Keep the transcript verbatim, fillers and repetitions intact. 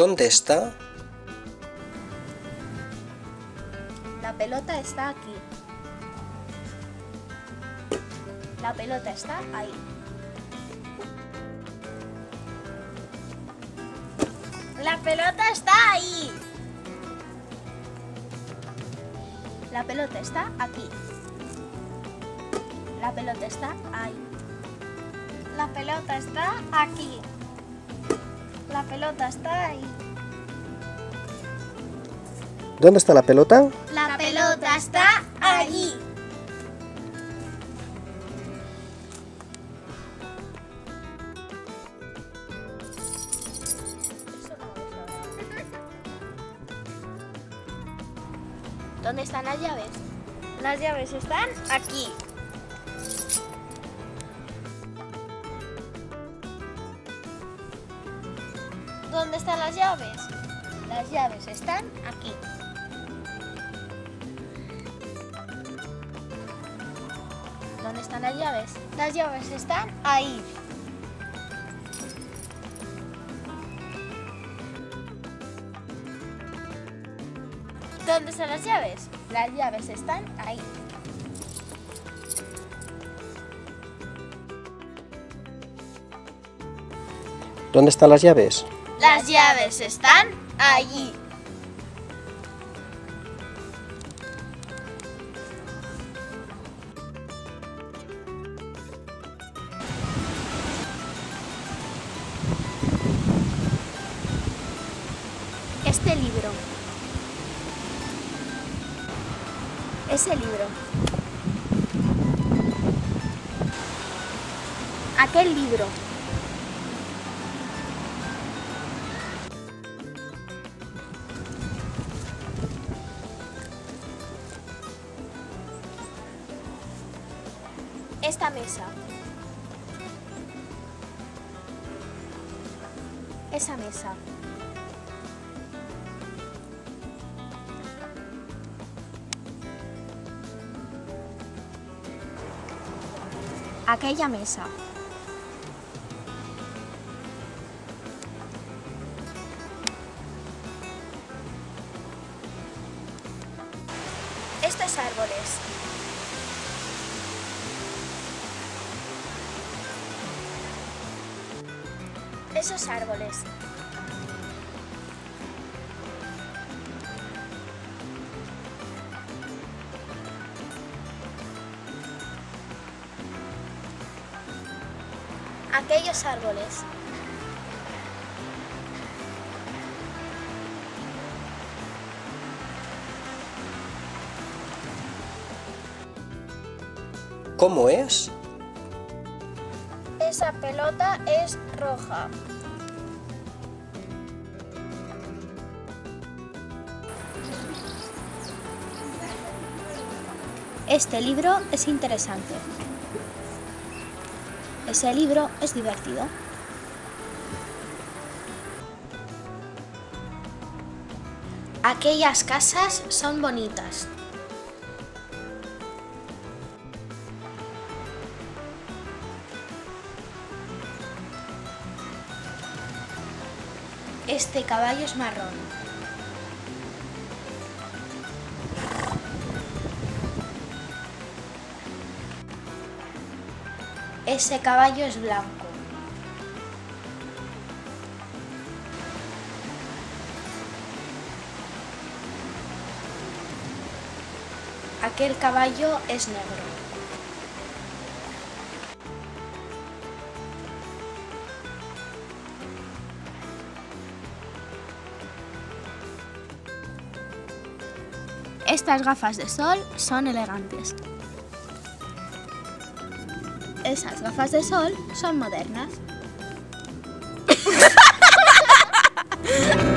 ¿Dónde está? La pelota está aquí. La pelota está ahí. La pelota está ahí. La pelota está aquí. La pelota está ahí. La pelota está aquí. La pelota está ahí. ¿Dónde está la pelota? La pelota está allí. ¿Dónde están las llaves? Las llaves están aquí. ¿Dónde están las llaves? Las llaves están aquí. ¿Dónde están las llaves? Las llaves están ahí. ¿Dónde están las llaves? Las llaves están ahí. ¿Dónde están las llaves? Las llaves están allí. Este libro. Ese libro. Aquel libro. Esta mesa. Esa mesa. Aquella mesa. Estos árboles. Esos árboles. Aquellos árboles. ¿Cómo es? Esa pelota es roja. Este libro es interesante. Ese libro es divertido. Aquellas casas son bonitas. Este caballo es marrón. Ese caballo es blanco. Aquel caballo es negro. Estas gafas de sol son elegantes. Esas gafas de sol son modernas.